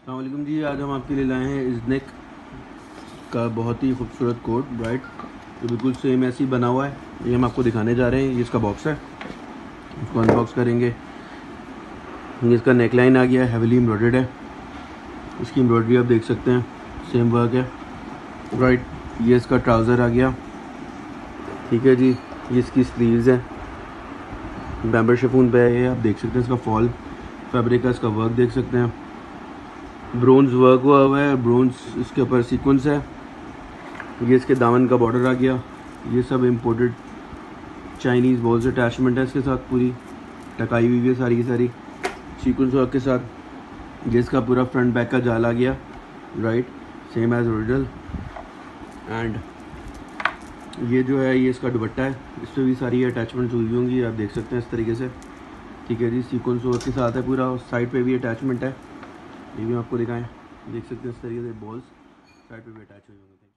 अस्सलाम वालेकुम जी। आज हम आपके लिए लाए हैं इज़नेक का बहुत ही खूबसूरत कोट ब्राइट जो बिल्कुल सेम ऐसे ही बना हुआ है। ये हम आपको दिखाने जा रहे हैं। ये इसका बॉक्स है, इसको अनबॉक्स करेंगे। ये इसका नेकलाइन आ गया है, हेवीली एम्ब्रॉयडर्ड है। इसकी एम्ब्रॉयडरी आप देख सकते हैं, सेम वर्क है राइट। ये इसका ट्राउज़र आ गया, ठीक है जी। ये इसकी स्लीव्स है, बैम्बर शिफॉन पे है। ये आप देख सकते हैं इसका फॉल फैब्रिक का, इसका वर्क देख सकते हैं। ब्रोंज वर्क हुआ है, ब्रोंज इसके ऊपर सीक्वेंस है। ये इसके दामन का बॉर्डर आ गया। ये सब इम्पोर्टेड चाइनीज़ बॉल्स अटैचमेंट है इसके साथ, पूरी टकाई हुई है सारी की सारी सीक्वेंस वर्क के साथ। ये इसका पूरा फ्रंट बैक का जाल आ गया right, same as original. And ये जो है ये इसका दुपट्टा है, इस पर भी सारी अटैचमेंट्स हुई होंगी, आप देख सकते हैं इस तरीके से, ठीक है जी। सीक्वेंस वर्क के साथ है पूरा, साइड पे भी अटैचमेंट है। ये भी आपको दिखाएं, देख सकते हैं इस तरीके से बॉल्स साइड पे भी अटैच हुए होंगे।